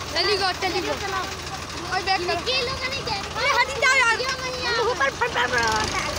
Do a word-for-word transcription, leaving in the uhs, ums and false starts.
चली गो चली गो ओए बैक करो। ये लोग नहीं गए। अरे हट जाओ यार ऊपर फट फट